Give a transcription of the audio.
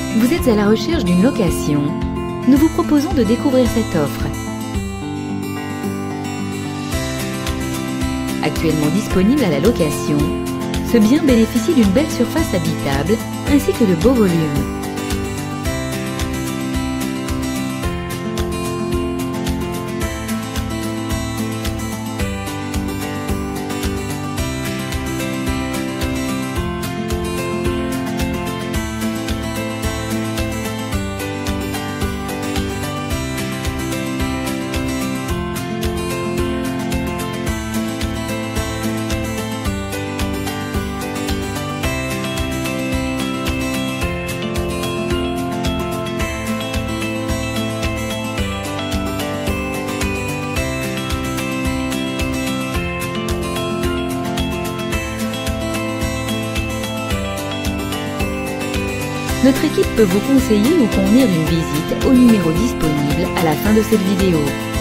Vous êtes à la recherche d'une location? Nous vous proposons de découvrir cette offre. Actuellement disponible à la location, ce bien bénéficie d'une belle surface habitable ainsi que de beaux volumes. Notre équipe peut vous conseiller ou convenir d'une visite au numéro disponible à la fin de cette vidéo.